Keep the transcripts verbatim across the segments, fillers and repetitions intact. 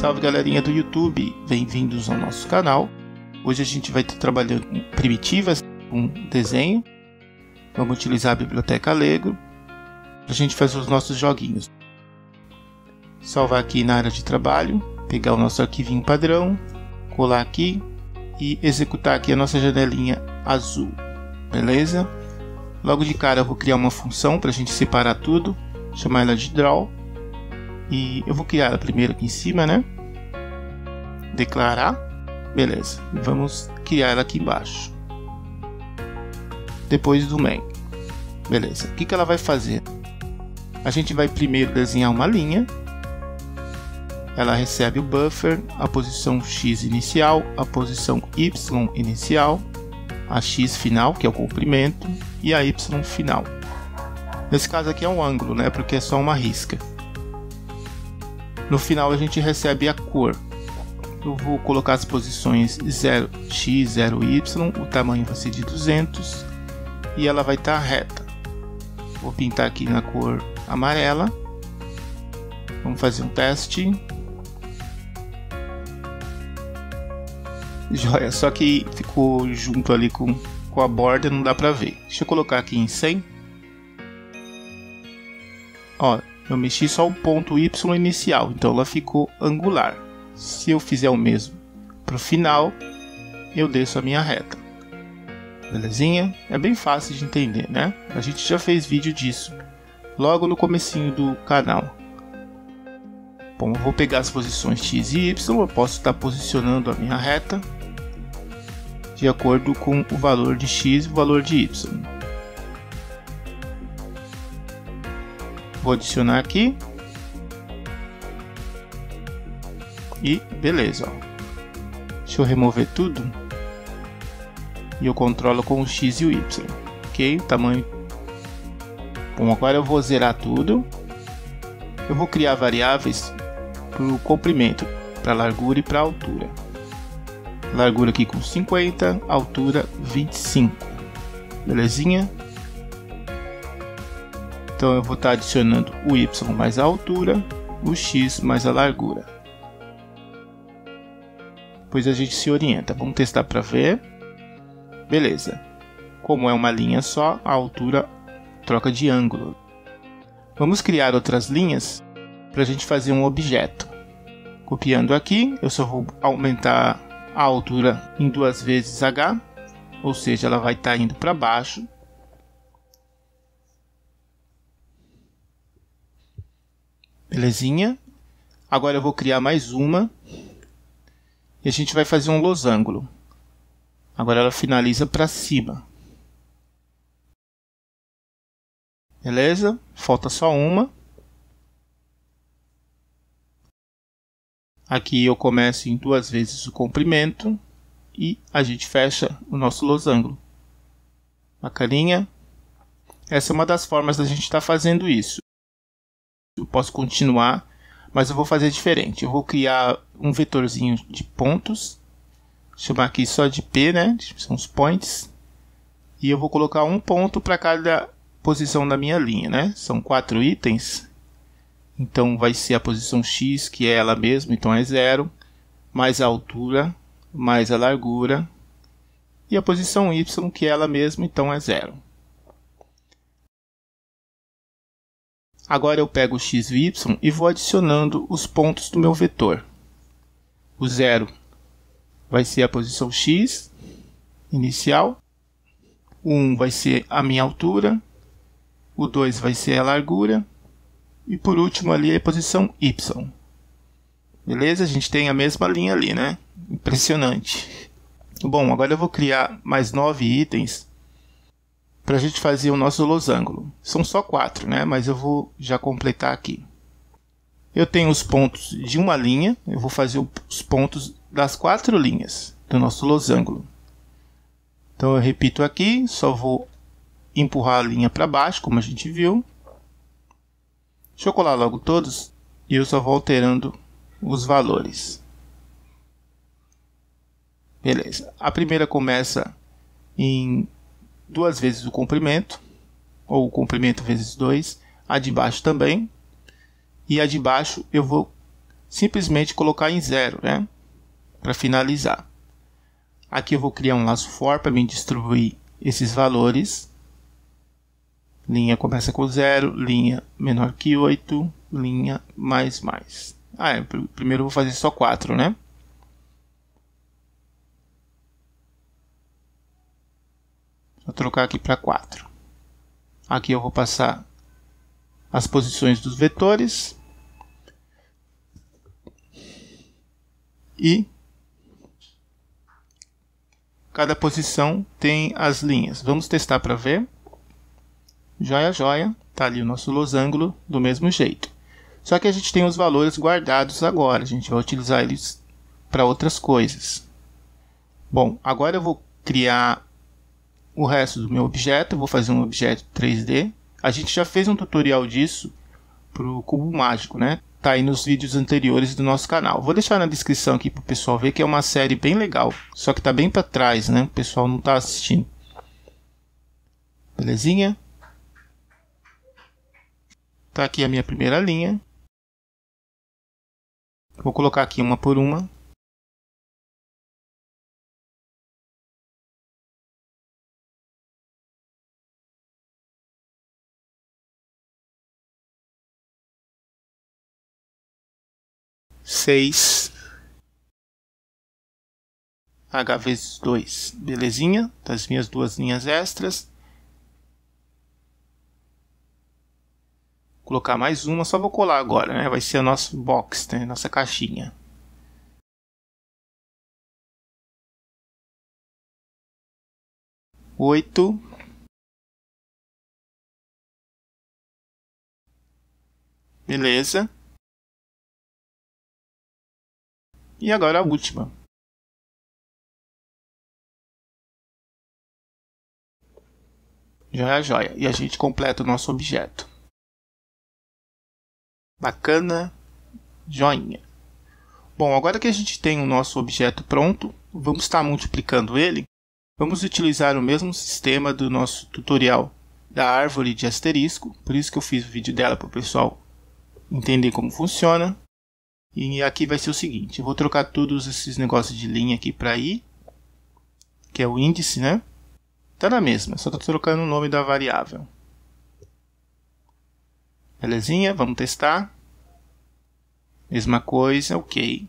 Salve galerinha do YouTube, bem-vindos ao nosso canal. Hoje a gente vai estar trabalhando com primitivas, com desenho. Vamos utilizar a biblioteca Allegro para a gente fazer os nossos joguinhos. Salvar aqui na área de trabalho, pegar o nosso arquivinho padrão, colar aqui e executar aqui a nossa janelinha azul, beleza? Logo de cara eu vou criar uma função para a gente separar tudo, chamar ela de draw. E eu vou criar ela primeiro aqui em cima, né? Declarar, beleza. E vamos criar ela aqui embaixo. Depois do main, beleza. O que que ela vai fazer? A gente vai primeiro desenhar uma linha. Ela recebe o buffer, a posição X inicial, a posição Y inicial, a X final, que é o comprimento, e a Y final. Nesse caso aqui é um ângulo, né? Porque é só uma risca. No final a gente recebe a cor. Eu vou colocar as posições zero x, zero y, o tamanho vai ser de duzentos e ela vai estar reta. Vou pintar aqui na cor amarela. Vamos fazer um teste. Joia, só que ficou junto ali com, com a borda, não dá pra ver. Deixa eu colocar aqui em cem. Ó, eu mexi só o ponto Y inicial, então ela ficou angular. Se eu fizer o mesmo para o final, eu desço a minha reta. Belezinha? É bem fácil de entender, né? A gente já fez vídeo disso logo no comecinho do canal. Bom, eu vou pegar as posições X e Y, eu posso estar posicionando a minha reta de acordo com o valor de X e o valor de Y. Vou adicionar aqui. E beleza, ó. Deixa eu remover tudo. E eu controlo com o X e o Y. Ok? O tamanho. Bom, agora eu vou zerar tudo. Eu vou criar variáveis para o comprimento, para largura e para altura. Largura aqui com cinquenta, altura vinte e cinco. Belezinha? Então eu vou estar adicionando o Y mais a altura, o X mais a largura. Depois a gente se orienta. Vamos testar para ver. Beleza. Como é uma linha só, a altura troca de ângulo. Vamos criar outras linhas para a gente fazer um objeto. Copiando aqui, eu só vou aumentar a altura em duas vezes H, ou seja, ela vai estar indo para baixo. Belezinha? Agora eu vou criar mais uma. E a gente vai fazer um losango. Agora ela finaliza para cima. Beleza? Falta só uma. Aqui eu começo em duas vezes o comprimento. E a gente fecha o nosso losango. Bacaninha. Essa é uma das formas da gente estar fazendo isso. Eu posso continuar, mas eu vou fazer diferente. Eu vou criar um vetorzinho de pontos, chamar aqui só de P, né? São os points. E eu vou colocar um ponto para cada posição da minha linha, né? São quatro itens. Então vai ser a posição X, que é ela mesma, então é zero, mais a altura, mais a largura, e a posição Y, que é ela mesma, então é zero. Agora eu pego o X e o Y e vou adicionando os pontos do meu vetor. O zero vai ser a posição X inicial. O um vai ser a minha altura. O dois vai ser a largura. E por último ali a posição Y. Beleza? A gente tem a mesma linha ali, né? Impressionante. Bom, agora eu vou criar mais nove itens para a gente fazer o nosso losango. São só quatro, né? Mas eu vou já completar aqui. Eu tenho os pontos de uma linha. Eu vou fazer os pontos das quatro linhas do nosso losango. Então eu repito aqui. Só vou empurrar a linha para baixo, como a gente viu. Deixa eu colar logo todos. E eu só vou alterando os valores. Beleza. A primeira começa em duas vezes o comprimento, ou o comprimento vezes dois, a de baixo também, e a de baixo eu vou simplesmente colocar em zero, né? Para finalizar. Aqui eu vou criar um laço for para me distribuir esses valores. Linha começa com zero, linha menor que oito, linha mais mais. Ah, é, primeiro eu vou fazer só quatro, né? Vou trocar aqui para quatro. Aqui eu vou passar as posições dos vetores. E cada posição tem as linhas. Vamos testar para ver. Joia, joia. Está ali o nosso losango do mesmo jeito. Só que a gente tem os valores guardados agora. A gente vai utilizar eles para outras coisas. Bom, agora eu vou criar o resto do meu objeto. Eu vou fazer um objeto três D. A gente já fez um tutorial disso para o cubo mágico, né? Tá aí nos vídeos anteriores do nosso canal. Vou deixar na descrição aqui para o pessoal ver, que é uma série bem legal. Só que tá bem para trás, né? O pessoal não tá assistindo. Belezinha? Tá aqui a minha primeira linha. Vou colocar aqui uma por uma. seis H vezes dois, belezinha, das minhas duas linhas extras. Vou colocar mais uma, só vou colar agora, né? Vai ser o nosso box, né? Nossa caixinha. oito. Beleza. E agora a última. Joia, joia. E a gente completa o nosso objeto. Bacana. Joinha. Bom, agora que a gente tem o nosso objeto pronto, vamos estar multiplicando ele. Vamos utilizar o mesmo sistema do nosso tutorial da árvore de asterisco. Por isso que eu fiz o vídeo dela para o pessoal entender como funciona. E aqui vai ser o seguinte, eu vou trocar todos esses negócios de linha aqui para i, que é o índice, né? Tá na mesma, só tô trocando o nome da variável. Belezinha, vamos testar. Mesma coisa, ok.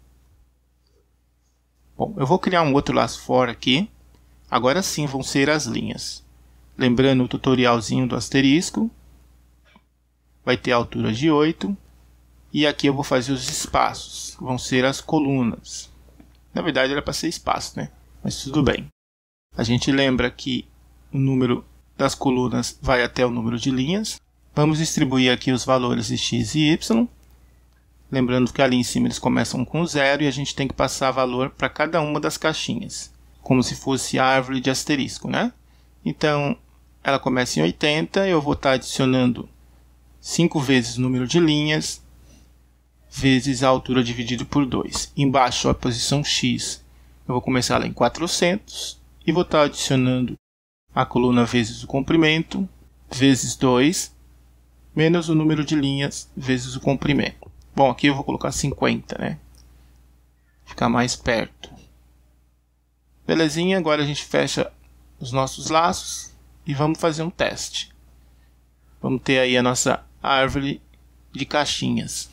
Bom, eu vou criar um outro laço for aqui. Agora sim vão ser as linhas. Lembrando o tutorialzinho do asterisco. Vai ter a altura de oito. E aqui eu vou fazer os espaços, vão ser as colunas. Na verdade era para ser espaço, né? Mas tudo bem. A gente lembra que o número das colunas vai até o número de linhas. Vamos distribuir aqui os valores de x e y. Lembrando que ali em cima eles começam com zero e a gente tem que passar valor para cada uma das caixinhas. Como se fosse a árvore de asterisco, né? Então ela começa em oitenta, eu vou estar adicionando cinco vezes o número de linhas, vezes a altura dividido por dois. Embaixo a posição x, eu vou começar lá em quatrocentos e vou estar adicionando a coluna vezes o comprimento, vezes dois, menos o número de linhas vezes o comprimento. Bom, aqui eu vou colocar cinquenta, né? Ficar mais perto. Belezinha, agora a gente fecha os nossos laços e vamos fazer um teste. Vamos ter aí a nossa árvore de caixinhas.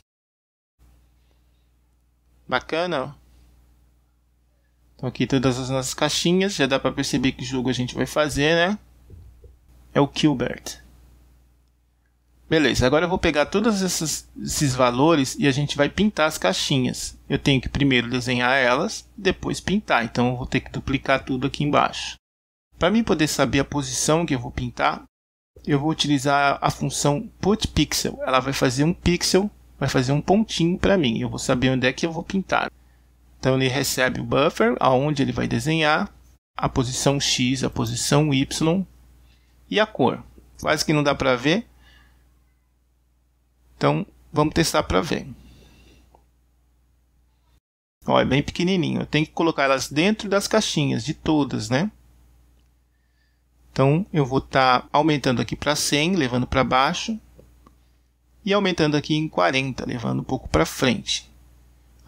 Bacana. Então aqui todas as nossas caixinhas. Já dá para perceber que jogo a gente vai fazer, né? É o Q*bert. Beleza, agora eu vou pegar todos esses, esses valores e a gente vai pintar as caixinhas. Eu tenho que primeiro desenhar elas, depois pintar. Então eu vou ter que duplicar tudo aqui embaixo. Para mim poder saber a posição que eu vou pintar, eu vou utilizar a função putPixel. Ela vai fazer um pixel, vai fazer um pontinho para mim. Eu vou saber onde é que eu vou pintar. Então ele recebe o buffer, aonde ele vai desenhar, a posição X, a posição Y e a cor. Quase que não dá para ver. Então vamos testar para ver. Ó, é bem pequenininho. Eu tenho que colocar elas dentro das caixinhas, de todas, né? Então eu vou estar tá aumentando aqui para cem, levando para baixo. E aumentando aqui em quarenta, levando um pouco para frente.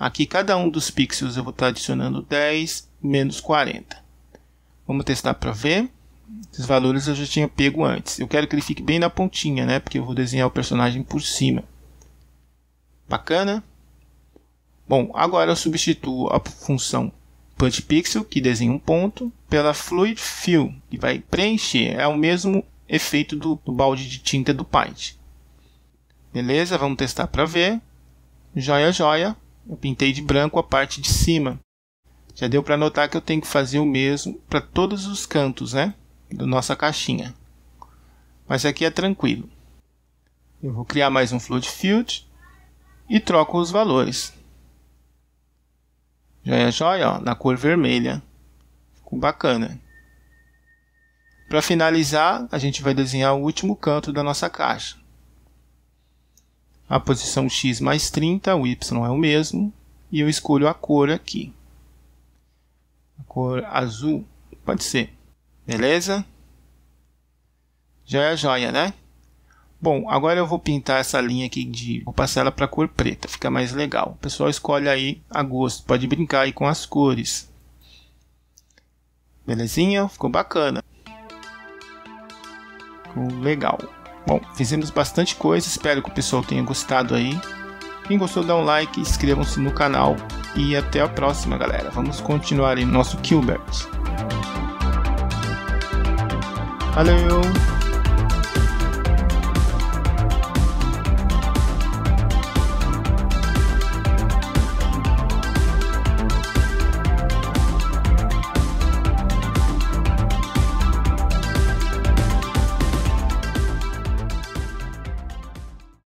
Aqui cada um dos pixels eu vou estar adicionando dez menos quarenta. Vamos testar para ver. Esses valores eu já tinha pego antes. Eu quero que ele fique bem na pontinha, né? Porque eu vou desenhar o personagem por cima. Bacana? Bom, agora eu substituo a função Punch Pixel, que desenha um ponto, pela Fluid Fill, que vai preencher. É o mesmo efeito do, do balde de tinta do Paint. Beleza? Vamos testar para ver. Joia, joia. Eu pintei de branco a parte de cima. Já deu para notar que eu tenho que fazer o mesmo para todos os cantos, né? Da nossa caixinha. Mas aqui é tranquilo. Eu vou criar mais um Fluid Field e troco os valores. Joia, joia, ó, na cor vermelha. Ficou bacana. Para finalizar, a gente vai desenhar o último canto da nossa caixa. A posição X mais trinta, o Y é o mesmo. E eu escolho a cor aqui. A cor azul, pode ser. Beleza? Joia, joia, né? Bom, agora eu vou pintar essa linha aqui, de, vou passar ela para cor preta, fica mais legal. O pessoal escolhe aí a gosto, pode brincar aí com as cores. Belezinha? Ficou bacana. Ficou legal. Bom, fizemos bastante coisa, espero que o pessoal tenha gostado aí. Quem gostou, dá um like, inscrevam-se no canal e até a próxima, galera. Vamos continuar aí no nosso Q BERT. Valeu!